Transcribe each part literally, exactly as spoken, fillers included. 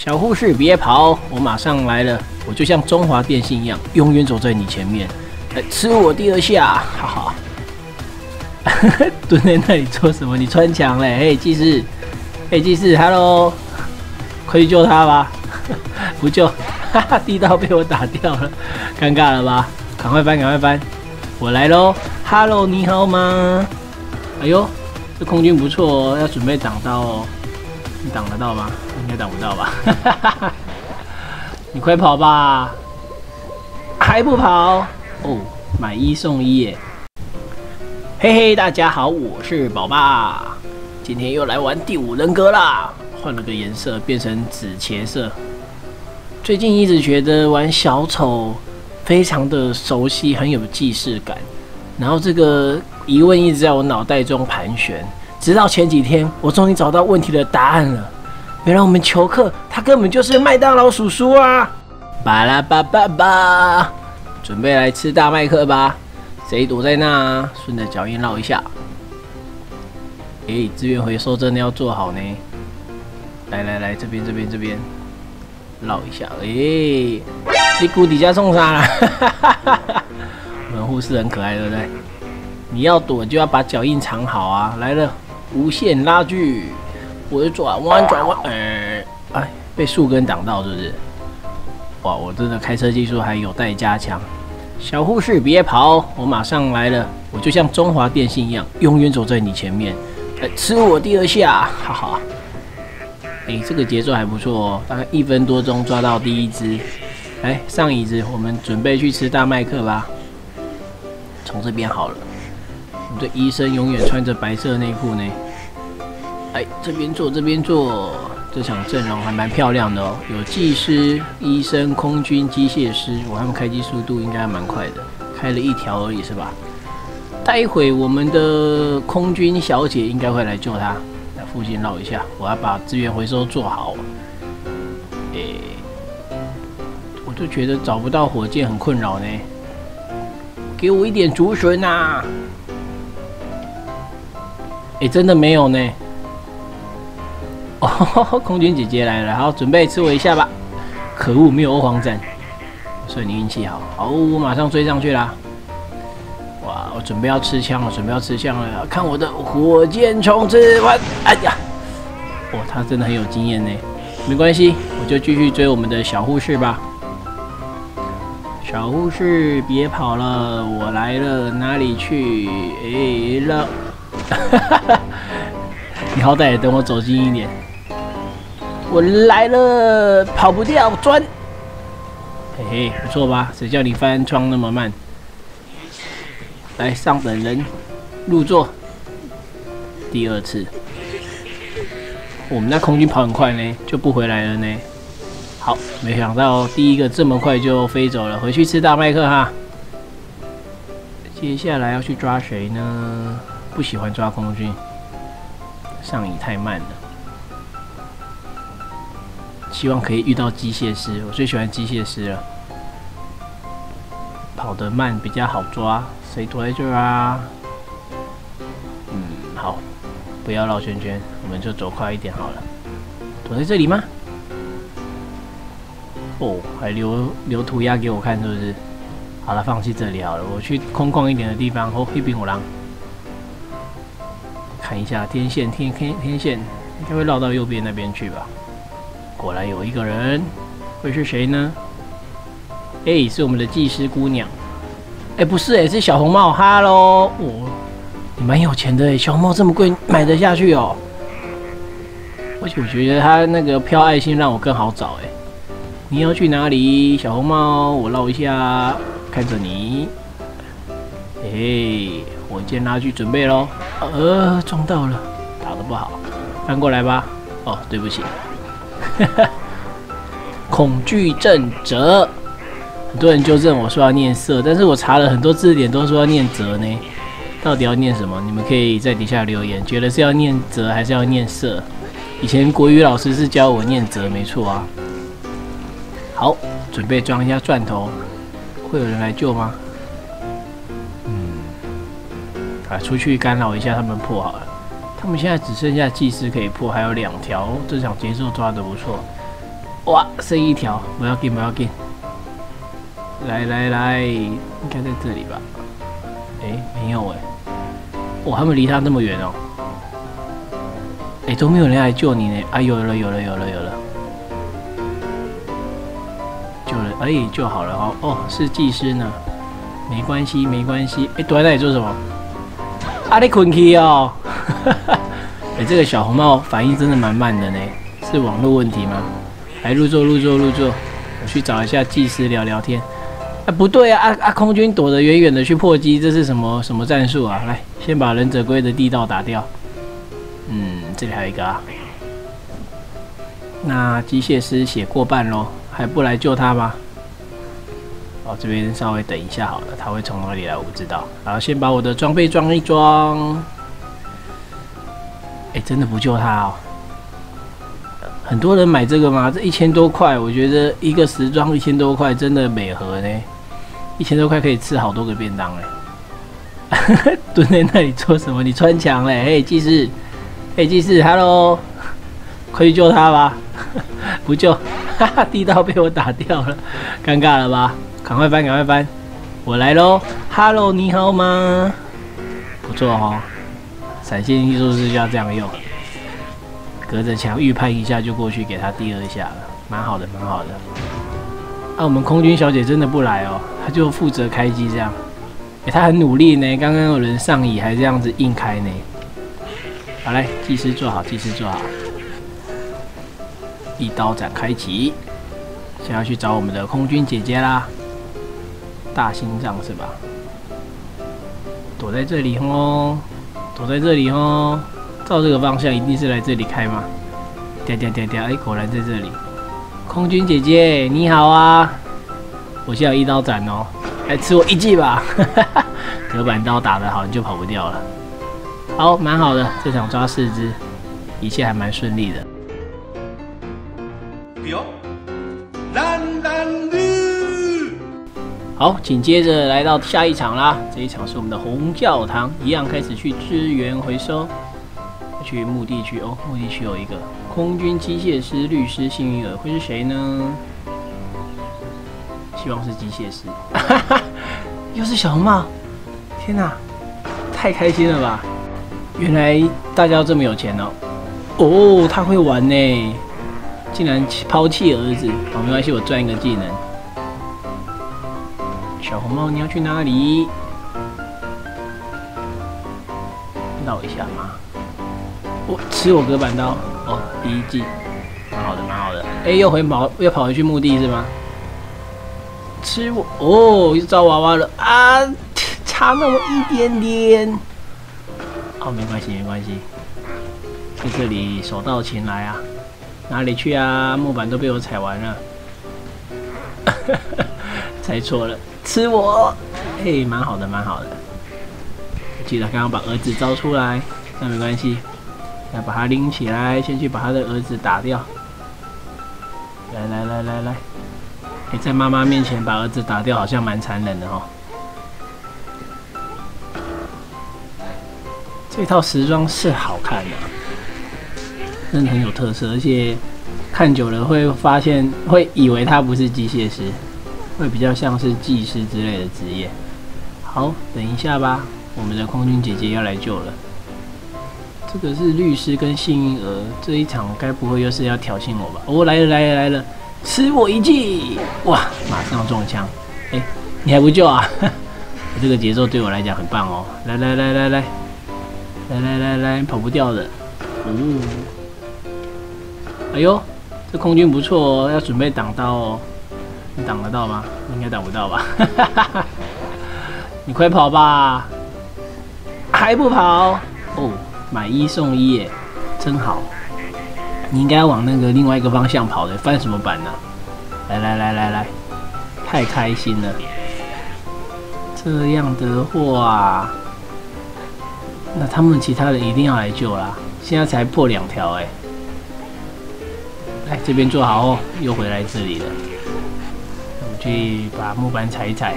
小护士别跑，我马上来了。我就像中华电信一样，永远走在你前面。来吃我第二下，哈哈。蹲在那里做什么？你穿墙嘞？嘿，技师，嘿，技师 ，Hello， 快去救他吧！不救，哈哈，地道被我打掉了，尴尬了吧？赶快翻，赶快翻！我来喽 ，Hello， 你好吗？哎呦，这空军不错哦，要准备挡刀哦。你挡得到吗？应该挡不到吧？你快跑吧！还不跑？哦，买一送一耶！嘿嘿，大家好，我是宝爸，今天又来玩第五人格啦，换了个颜色，变成紫茄色。最近一直觉得玩小丑非常的熟悉，很有既视感，然后这个疑问一直在我脑袋中盘旋，直到前几天，我终于找到问题的答案了。原来我们囚客他根本就是麦当劳叔叔啊！巴拉巴巴巴，准备来吃大麦克吧。谁躲在那啊？顺着脚印绕一下。哎、欸，资源回收真的要做好呢。来来来，这边这边这边，绕一下。哎、欸，你谷底下冲啥啦？我们护士很可爱，对不对？你要躲就要把脚印藏好啊！来了，无限拉锯，我的转弯转弯，呃，哎，被树根挡到是不是？哇，我真的开车技术还有待加强。小护士别跑，我马上来了。我就像中华电信一样，永远走在你前面。来吃我第二下，哈哈。哎、欸，这个节奏还不错哦，大概一分多钟抓到第一只。来上椅子，我们准备去吃大麦克吧。从这边好了。我们的医生永远穿着白色内裤呢。哎，这边坐，这边坐。这场阵容还蛮漂亮的哦，有技师、医生、空军、机械师，我他们开机速度应该蛮快的，开了一条而已是吧？待会我们的空军小姐应该会来救他，来附近绕一下，我要把资源回收做好。诶、欸，我就觉得找不到火箭很困扰呢，给我一点竹笋啊！诶、欸，真的没有呢。哦，空军姐姐来了，好，准备吃我一下吧。可恶，没有欧皇战，所以你运气好。好，我马上追上去啦。哇，我准备要吃枪了，准备要吃枪了。看我的火箭冲刺完，哎呀，哇，他真的很有经验呢。没关系，我就继续追我们的小护士吧。小护士别跑了，我来了，哪里去？哎了，你好歹也等我走近一点。我来了，跑不掉，钻！嘿嘿，不错吧？谁叫你翻窗那么慢？来，上等人入座。第二次，我们那空军跑很快呢，就不回来了呢。好，没想到第一个这么快就飞走了，回去吃大麦克哈。接下来要去抓谁呢？不喜欢抓空军，上椅太慢了。希望可以遇到机械师，我最喜欢机械师了。跑得慢比较好抓，谁躲在这儿啊？嗯，好，不要绕圈圈，我们就走快一点好了。躲在这里吗？哦，还留留涂鸦给我看，是不是？好了，放弃这里好了，我去空旷一点的地方。哦，一柄火狼，看一下天线，天天天线应该会绕到右边那边去吧。果然有一个人，会是谁呢？哎、欸，是我们的技师姑娘。哎、欸，不是哎、欸，是小红帽。Hello， 哦，你蛮有钱的哎，小红帽这么贵，买得下去哦。而且我觉得他那个飘爱心让我更好找哎。你要去哪里，小红帽？我绕一下，看着你。哎、欸，火箭拉锯准备咯。呃，撞到了，打得不好，翻过来吧。哦，对不起。恐惧症折，很多人纠正我说要念色，但是我查了很多字典都说要念折呢。到底要念什么？你们可以在底下留言，觉得是要念折还是要念色？以前国语老师是教我念折，没错啊。好，准备装一下钻头，会有人来救吗？嗯，啊，出去干扰一下他们破好了。他们现在只剩下技师可以破，还有两条，这场节奏抓得不错。 哇，剩一条，不要紧，不要紧。来来来，应该在这里吧？哎、欸，没有哎、欸。哇，他们离他那么远哦。哎、欸，都没有人来救你呢。啊，有了，有了，有了，有了。救了，哎、欸，救好了哦。哦，是技师呢。没关系，没关系。哎、欸，躲在那里做什么？啊，你困去哦。哎、欸，这个小红帽反应真的蛮慢的呢。是网络问题吗？来入座，入座，入座。我去找一下技师聊聊天。啊，不对啊！啊啊！空军躲得远远的去破击，这是什么什么战术啊？来，先把忍者龟的地道打掉。嗯，这里还有一个啊。那机械师血过半咯，还不来救他吗？哦，这边稍微等一下好了，他会从哪里来我不知道。然后先把我的装备装一装。哎，真的不救他哦。很多人买这个吗？这一千多块，我觉得一个时装一千多块，真的美合呢。一千多块可以吃好多个便当嘞。蹲在那里做什么？你穿墙嘞？嘿，技师，嘿，技师 ，Hello， 快去救他吧！不救，哈哈，地道被我打掉了，尴尬了吧？赶快翻，赶快翻，我来喽 ！Hello， 你好吗？不错哦，闪现艺术是要这样用。隔着墙预判一下就过去给他第二下了，蛮好的，蛮好的。啊，我们空军小姐真的不来哦，她就负责开机这样。哎，她很努力呢，刚刚有人上椅还这样子硬开呢。好来，技师做好，技师做好。一刀斩开启，现在要去找我们的空军姐姐啦。大心脏是吧？躲在这里哦，躲在这里哦。照这个方向，一定是来这里开吗？掉掉掉掉！哎，果然在这里。空军姐姐，你好啊！我现在有一刀斩哦，来吃我一记吧！隔板刀打得好，你就跑不掉了。好，蛮好的，这场抓四只，一切还蛮顺利的。好，紧接着来到下一场啦。这一场是我们的红教堂，一样开始去支援回收。去目的区哦，目的区有一个空军机械师、律师、幸运儿，会是谁呢？希望是机械师，又是小红帽！天哪，太开心了吧！原来大家都这么有钱哦！哦，他会玩呢，竟然抛弃儿子。好，没关系，我赚一个技能。小红帽，你要去哪里？绕一下吗？我吃我隔板刀哦，第一季，蛮好的，蛮好的。哎，又回跑，又跑回去墓地是吗？吃我哦，又招娃娃了啊，差那么一点点。哦，没关系，没关系，在这里手到擒来啊！哪里去啊？木板都被我踩完了，猜错了，吃我！哎，蛮好的，蛮好的。记得刚刚把儿子招出来，那没关系。来把他拎起来，先去把他的儿子打掉。来来来来来，哎，在妈妈面前把儿子打掉，好像蛮残忍的哦。这套时装是好看的，真的很有特色，而且看久了会发现，会以为他不是机械师，会比较像是技师之类的职业。好，等一下吧，我们的空军姐姐要来救了。这个是律师跟幸运儿，这一场该不会又是要挑衅我吧？哦，来了来了来了，吃我一记！哇，马上中枪！哎，你还不救啊？这个节奏对我来讲很棒哦！来来来来来，来来来来，跑不掉的。哦，哎呦，这空军不错哦，要准备挡刀哦。你挡得到吗？应该挡不到吧？你快跑吧！还不跑？哦。买一送一耶，真好！你应该往那个另外一个方向跑的，翻什么板呢、啊？来来来来来，太开心了！这样的话，那他们其他人一定要来救啦！现在才破两条哎，来这边坐好哦，又回来这里了。我们去把木板踩一踩。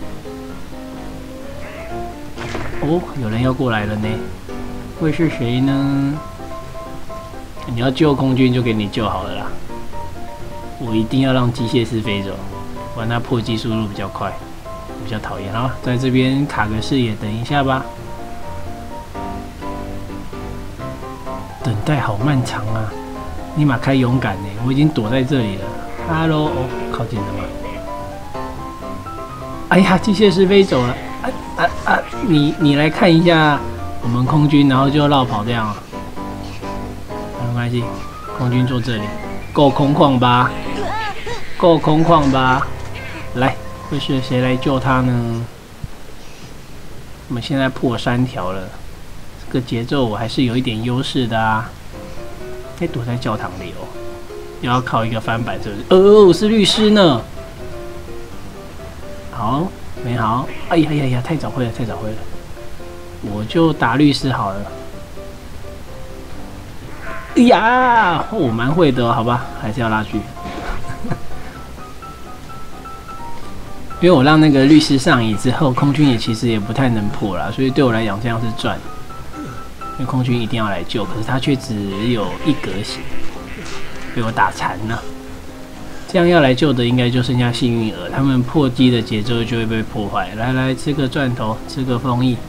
哦，有人要过来了呢。会是谁呢？你要救空军就给你救好了啦。 我一定要让机械师飞走，不然它破击速度比较快，比较讨厌。好，在这边卡个视野，等一下吧。等待好漫长啊！尼玛开勇敢呢，我已经躲在这里了。Hello， 哦，靠近了吗？哎呀，机械师飞走了！啊啊啊！你你来看一下我们空军，然后就绕跑这样啊？没关系，空军坐这里，够空旷吧？够空旷吧？来，会是谁来救他呢？我们现在破三条了。这个节奏我还是有一点优势的啊！哎，躲在教堂里哦，又要靠一个翻板，是不是？哦，是律师呢。好，没好。哎呀呀呀，太早会了，太早会了。我就打律师好了。哎呀，我蛮会的、哦，好吧，还是要拉锯。因为我让那个律师上椅之后，空军也其实也不太能破啦，所以对我来讲这样是赚。因为空军一定要来救，可是他却只有一格血，被我打残了。这样要来救的应该就剩下幸运儿，他们破击的节奏就会被破坏。来来，吃个钻头，吃个风翼，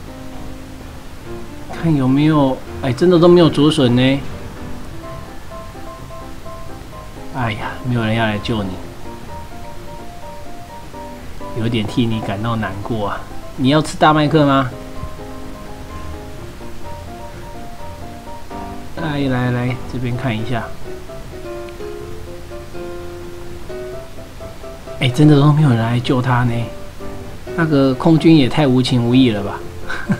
看有没有？哎，真的都没有竹笋呢。哎呀，没有人要来救你，有点替你感到难过啊。你要吃大麦克吗？来来来，这边看一下。哎，真的都没有人来救他呢。那个空军也太无情无义了吧！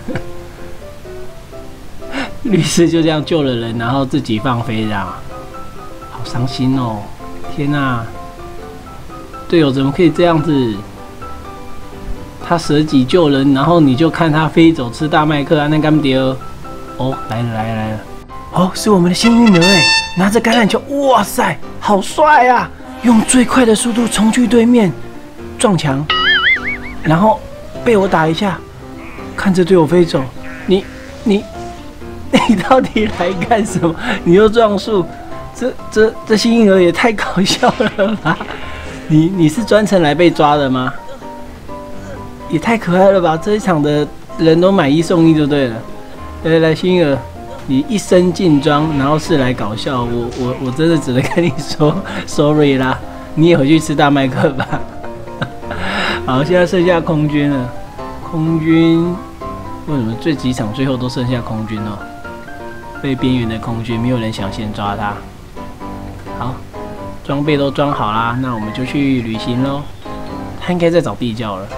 律师就这样救了人，然后自己放飞，这样，好伤心哦！天哪，队友怎么可以这样子？他舍己救人，然后你就看他飞走吃大麦克啊，那干爹哦，来了来了来了！哦，是我们的幸运儿哎，拿着橄榄球，哇塞，好帅啊！用最快的速度冲去对面撞墙，然后被我打一下，看着队友飞走。你你你到底来干什么？你又撞树，这这这幸运儿也太搞笑了吧！你你是专程来被抓的吗？也太可爱了吧！这一场的人都买一送一就对了。来来来，幸运儿。你一身劲装，然后是来搞笑，我我我真的只能跟你说 sorry 啦，你也回去吃大麦克吧。好，现在剩下空军了。空军为什么这几场最后都剩下空军哦？被边缘的空军，没有人想先抓他。好，装备都装好啦，那我们就去旅行咯。他应该在找地窖了。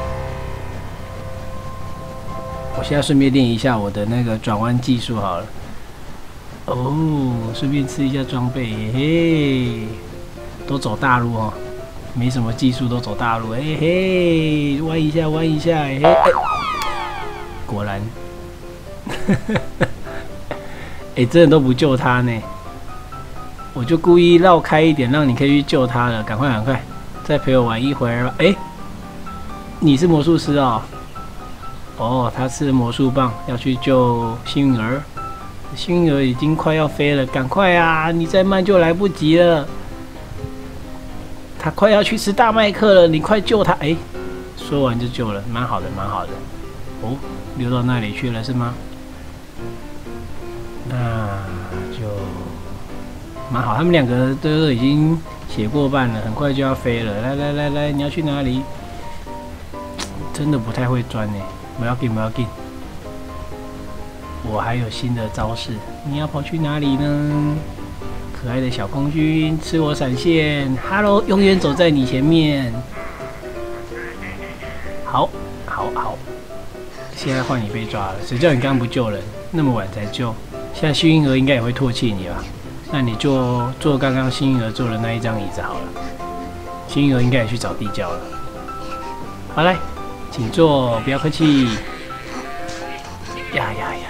我现在顺便练一下我的那个转弯技术好了。哦，顺便吃一下装备，嘿嘿，都走大路哦，没什么技术都走大路，嘿嘿，弯一下弯一下，嘿嘿，欸、果然，哎、欸，真的都不救他呢，我就故意绕开一点，让你可以去救他了，赶快赶快，再陪我玩一会儿吧。哎、欸，你是魔术师哦，哦，他吃魔术棒，要去救幸运儿。幸运儿已经快要飞了，赶快啊！你再慢就来不及了。他快要去吃大麦克了，你快救他！哎，说完就救了，蛮好的，蛮好的。哦，溜到那里去了是吗？那就蛮好，他们两个都已经写过半了，很快就要飞了。来来来来，你要去哪里？真的不太会钻呢，不要紧，不要紧。我还有新的招式，你要跑去哪里呢？可爱的小空军，吃我闪现 ！Hello， 永远走在你前面。好，好，好。现在换你被抓了，谁叫你刚刚不救人，那么晚才救？现在幸运儿应该也会唾弃你吧？那你就坐刚刚幸运儿坐的那一张椅子好了。幸运儿应该也去找地窖了。好来，请坐，不要客气。呀呀呀！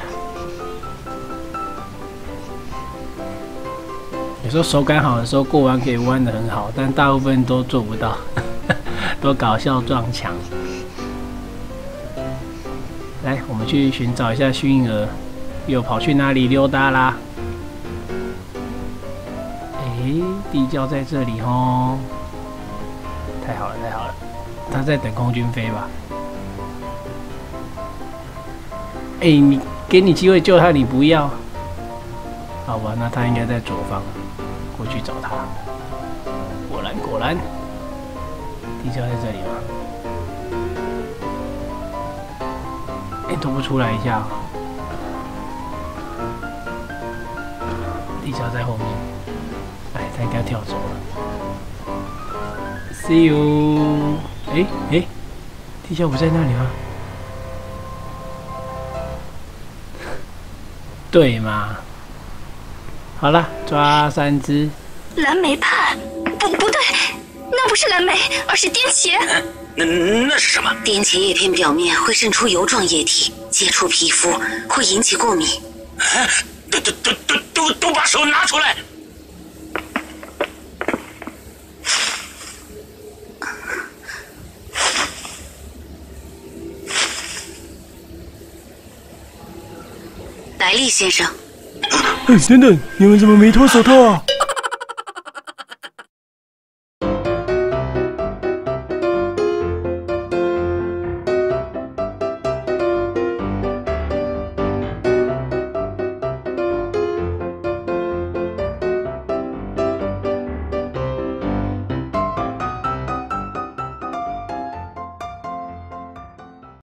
有时候手感好的时候，过弯可以弯得很好，但大部分都做不到，都搞笑撞墙。来，我们去寻找一下幸运儿，又跑去哪里溜达啦？哎， 诶，地窖在这里哦，太好了，太好了，他在等空军飞吧？哎，你给你机会救他，你不要？好吧，那他应该在左方，过去找他。果然，果然，地窖在这里吗？哎，都不出来一下。地窖在后面，哎，他应该跳走了。See you。哎哎，地窖不在那里吗？对嘛？好了，抓三只。 蓝莓派？不，不对，那不是蓝莓，而是颠茄。 那那是什么？ 颠茄叶片表面会渗出油状液体，接触皮肤会引起过敏。 都都都都都都把手拿出来！ 莱利先生。 哎，等等，你们怎么没脱手套啊？